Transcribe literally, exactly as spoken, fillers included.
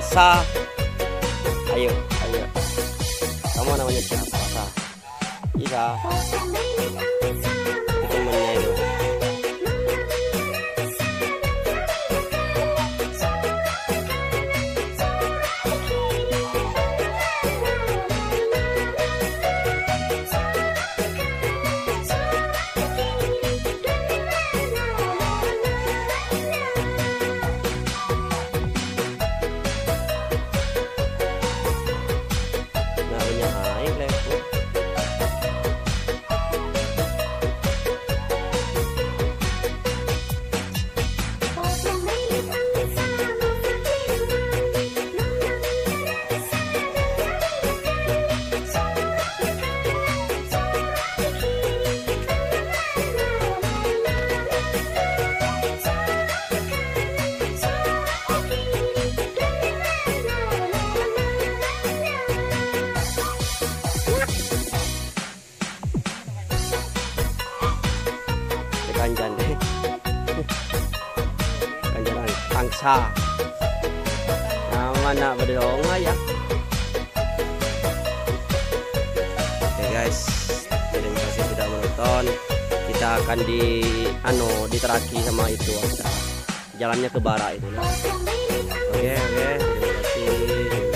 Angsa. Ayo, ayo. Kamu namanya siapa? Sa? Isa. Itu temennya itu. Kanjan deh, kanjan angsa. Nah, mana berdong ya? Oke guys, terima kasih sudah menonton. Kita akan di ano diteraki sama itu angsa. Jalannya ke barat itu. Oke oke, terima kasih.